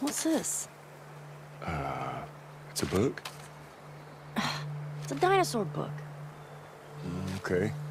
What's this? It's a book? It's a dinosaur book. Okay.